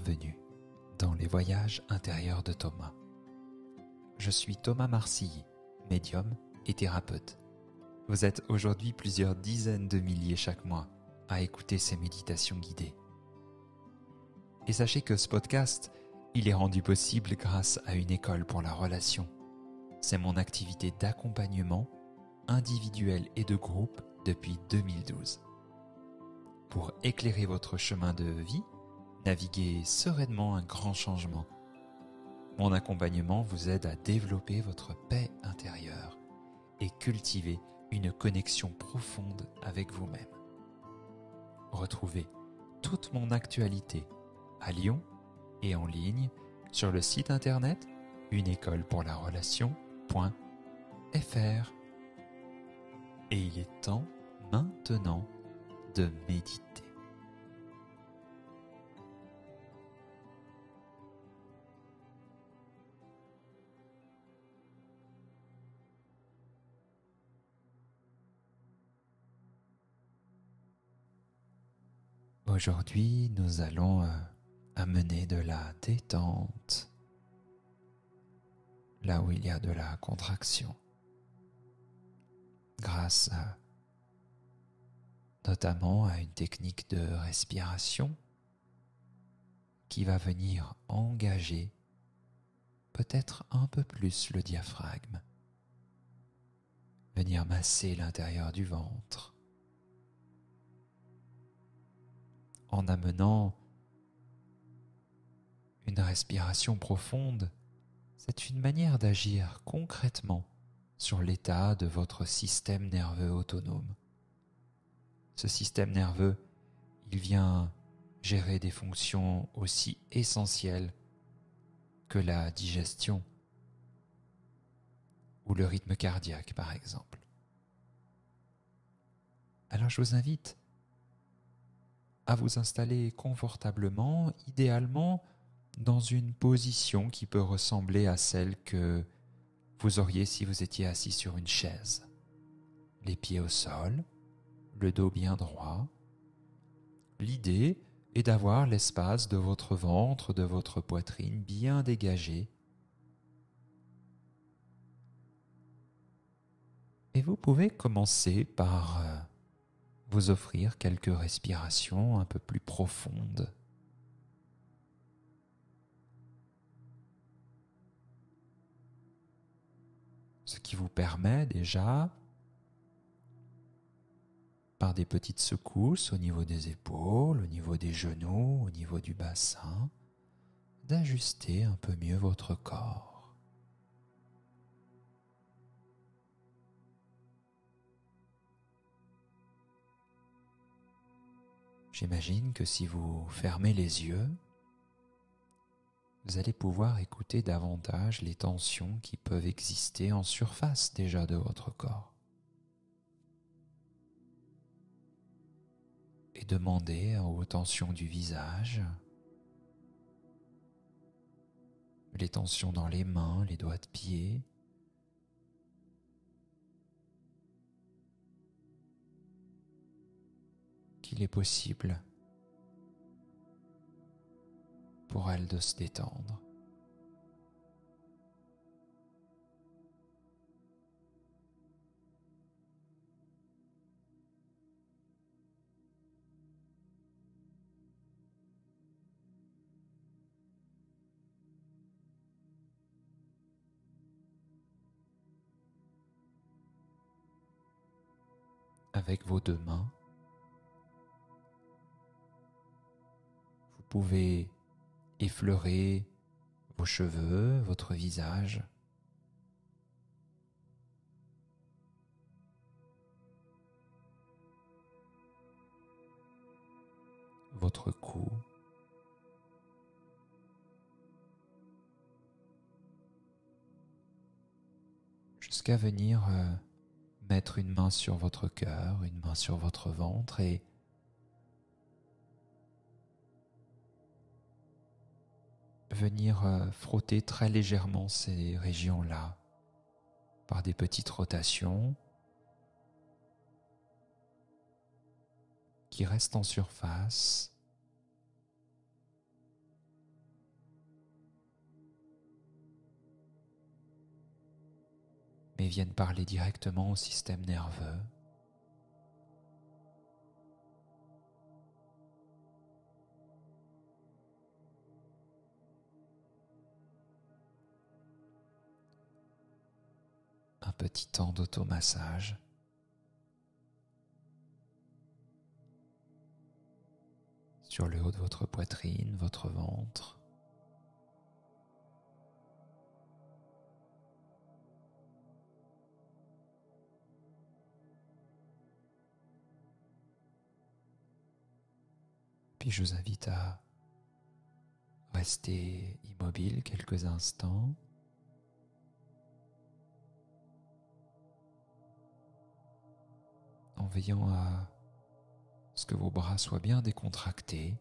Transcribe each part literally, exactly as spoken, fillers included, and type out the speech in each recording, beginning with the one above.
bienvenue dans les voyages intérieurs de Thomas. Je suis Thomas Marcilly, médium et thérapeute. Vous êtes aujourd'hui plusieurs dizaines de milliers chaque mois à écouter ces méditations guidées. Et sachez que ce podcast, il est rendu possible grâce à une école pour la relation. C'est mon activité d'accompagnement individuel et de groupe depuis deux mille douze. Pour éclairer votre chemin de vie, naviguer sereinement un grand changement. Mon accompagnement vous aide à développer votre paix intérieure et cultiver une connexion profonde avec vous-même. Retrouvez toute mon actualité à Lyon et en ligne sur le site internet une école pour la relation point f r. Et il est temps maintenant de méditer. Aujourd'hui, nous allons euh, amener de la détente là où il y a de la contraction, grâce à, notamment à une technique de respiration qui va venir engager peut-être un peu plus le diaphragme, venir masser l'intérieur du ventre, en amenant une respiration profonde. C'est une manière d'agir concrètement sur l'état de votre système nerveux autonome. Ce système nerveux, il vient gérer des fonctions aussi essentielles que la digestion ou le rythme cardiaque, par exemple. Alors je vous invite à vous installer confortablement, idéalement dans une position qui peut ressembler à celle que vous auriez si vous étiez assis sur une chaise. Les pieds au sol, le dos bien droit. L'idée est d'avoir l'espace de votre ventre, de votre poitrine bien dégagé. Et vous pouvez commencer par euh, vous offrir quelques respirations un peu plus profondes. Ce qui vous permet déjà, par des petites secousses au niveau des épaules, au niveau des genoux, au niveau du bassin, d'ajuster un peu mieux votre corps. J'imagine que si vous fermez les yeux, vous allez pouvoir écouter davantage les tensions qui peuvent exister en surface déjà de votre corps. Et demander aux tensions du visage, les tensions dans les mains, les doigts de pied, qu'il est possible pour elles de se détendre. Avec vos deux mains, vous pouvez effleurer vos cheveux, votre visage, votre cou, jusqu'à venir euh, mettre une main sur votre cœur, une main sur votre ventre et venir euh, frotter très légèrement ces régions-là par des petites rotations qui restent en surface mais viennent parler directement au système nerveux. Un petit temps d'automassage. Sur le haut de votre poitrine, votre ventre. Puis je vous invite à rester immobile quelques instants. En veillant à ce que vos bras soient bien décontractés.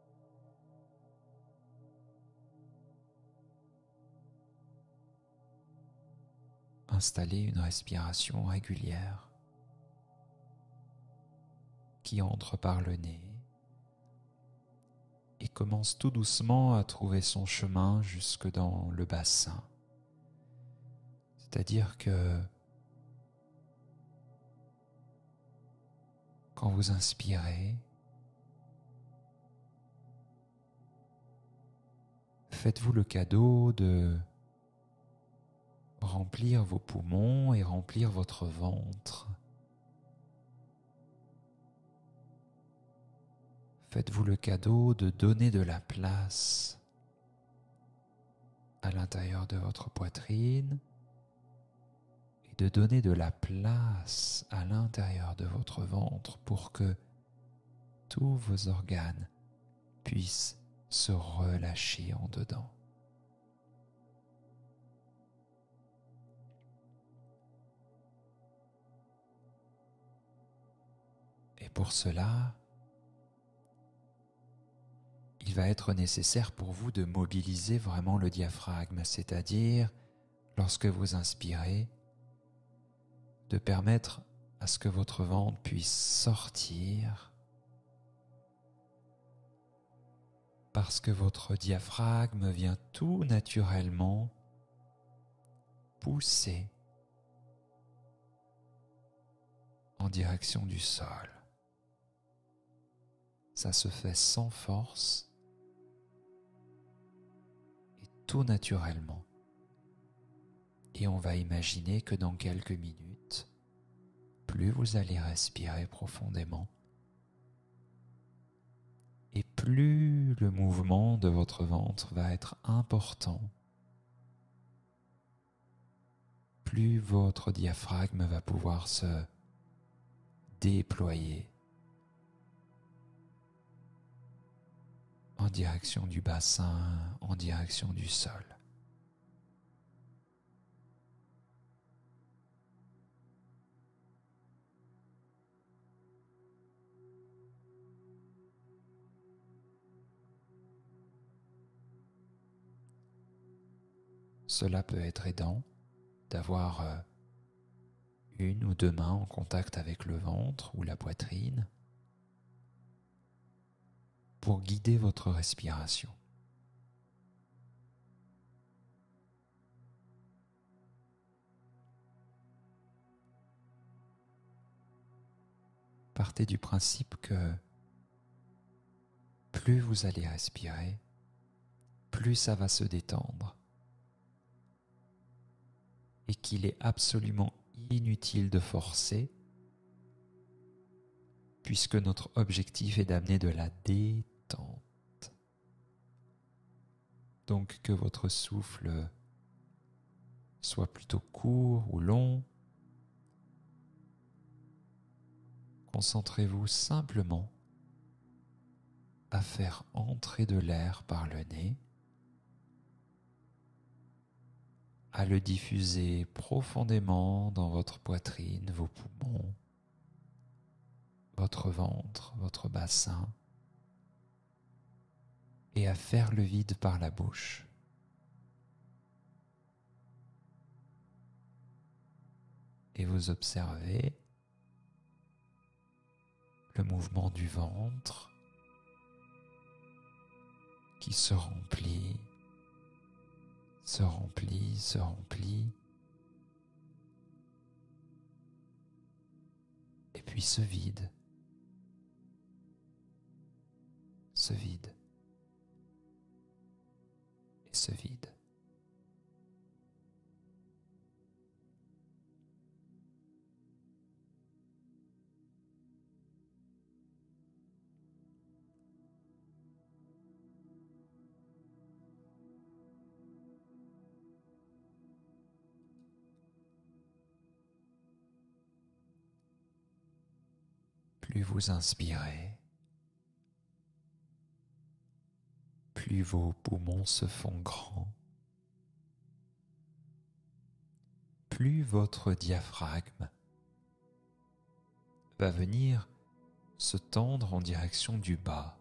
Installez une respiration régulière qui entre par le nez et commence tout doucement à trouver son chemin jusque dans le bassin. C'est-à-dire que quand vous inspirez, faites-vous le cadeau de remplir vos poumons et remplir votre ventre. Faites-vous le cadeau de donner de la place à l'intérieur de votre poitrine et de donner de la place à l'intérieur de votre ventre pour que tous vos organes puissent se relâcher en dedans. Et pour cela, il va être nécessaire pour vous de mobiliser vraiment le diaphragme, c'est-à-dire, lorsque vous inspirez, de permettre à ce que votre ventre puisse sortir parce que votre diaphragme vient tout naturellement pousser en direction du sol. Ça se fait sans force et tout naturellement. Et on va imaginer que dans quelques minutes, plus vous allez respirer profondément et plus le mouvement de votre ventre va être important, plus votre diaphragme va pouvoir se déployer en direction du bassin, en direction du sol. Cela peut être aidant d'avoir euh, une ou deux mains en contact avec le ventre ou la poitrine pour guider votre respiration. Partez du principe que plus vous allez respirer, plus ça va se détendre et qu'il est absolument inutile de forcer puisque notre objectif est d'amener de la détente. Donc que votre souffle soit plutôt court ou long, concentrez-vous simplement à faire entrer de l'air par le nez, à le diffuser profondément dans votre poitrine, vos poumons, votre ventre, votre bassin, et à faire le vide par la bouche. Et vous observez le mouvement du ventre qui se remplit, se remplit, se remplit, puis se vide, se vide et se vide. Plus vous inspirez, plus vos poumons se font grands, plus votre diaphragme va venir se tendre en direction du bas.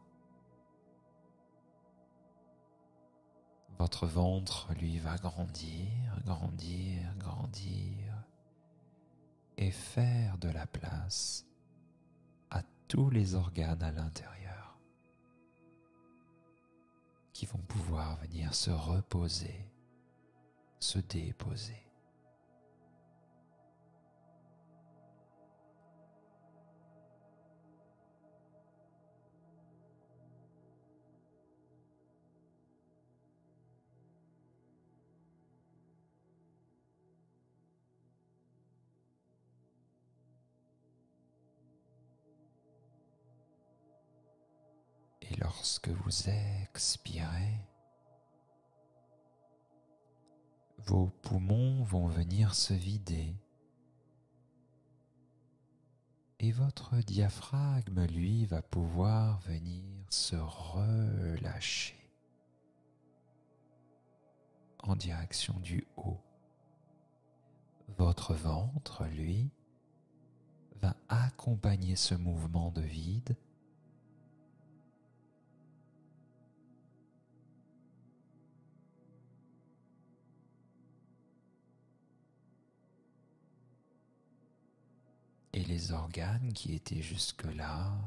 Votre ventre, lui, va grandir, grandir, grandir et faire de la place à tous les organes à l'intérieur qui vont pouvoir venir se reposer, se déposer. Et lorsque vous expirez, vos poumons vont venir se vider et votre diaphragme, lui, va pouvoir venir se relâcher en direction du haut. Votre ventre, lui, va accompagner ce mouvement de vide et les organes qui étaient jusque-là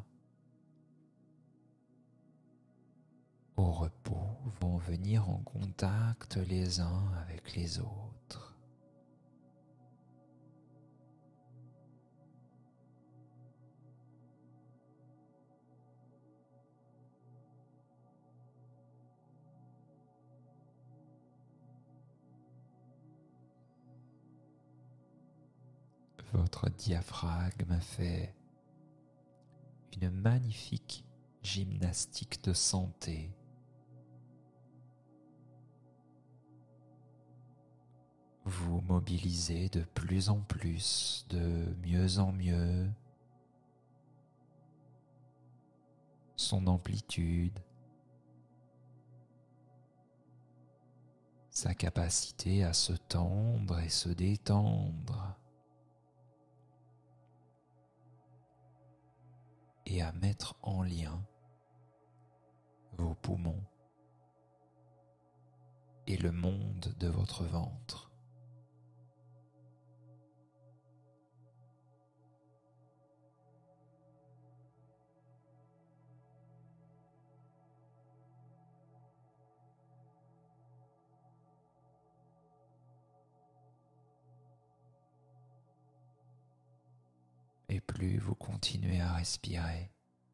au repos vont venir en contact les uns avec les autres. Votre diaphragme fait une magnifique gymnastique de santé. Vous mobilisez de plus en plus, de mieux en mieux, son amplitude, sa capacité à se tendre et se détendre, et à mettre en lien vos poumons et le monde de votre ventre. Et plus vous continuez à respirer,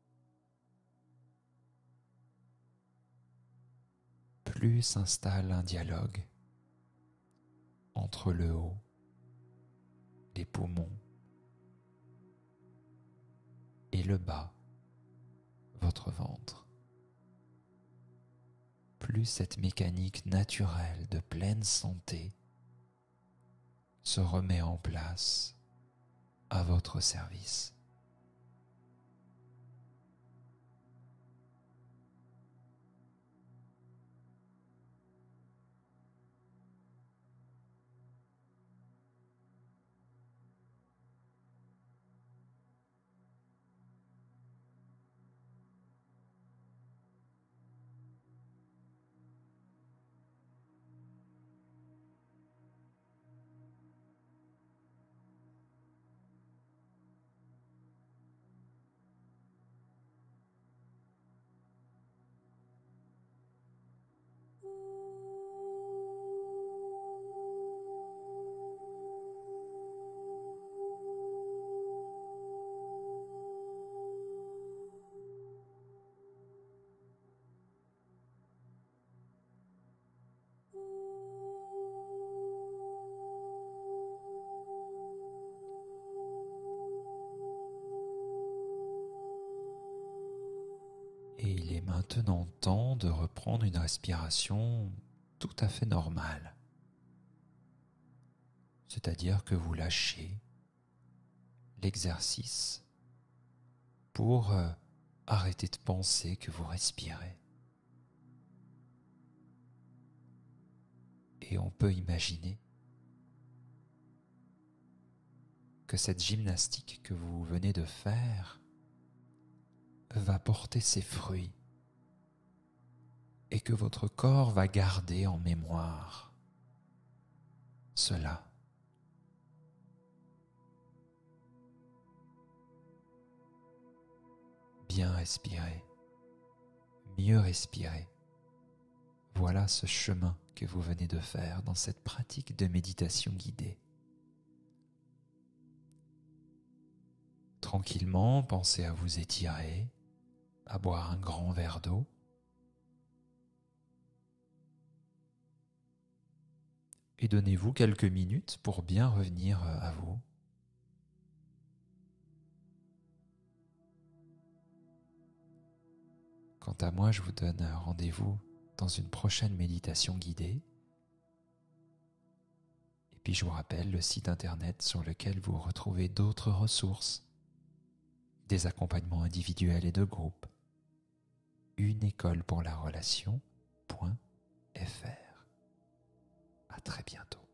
plus s'installe un dialogue entre le haut, les poumons, et le bas, votre ventre. Plus cette mécanique naturelle de pleine santé se remet en place à votre service. maintenant temps de reprendre une respiration tout à fait normale. C'est-à-dire que vous lâchez l'exercice pour euh, arrêter de penser que vous respirez. Et on peut imaginer que cette gymnastique que vous venez de faire va porter ses fruits et que votre corps va garder en mémoire cela. Bien respirer, mieux respirer. Voilà ce chemin que vous venez de faire dans cette pratique de méditation guidée. Tranquillement, pensez à vous étirer, à boire un grand verre d'eau. Et donnez-vous quelques minutes pour bien revenir à vous. Quant à moi, je vous donne rendez-vous dans une prochaine méditation guidée. Et puis je vous rappelle le site internet sur lequel vous retrouvez d'autres ressources, des accompagnements individuels et de groupe, une école pour la relation point f r. À très bientôt.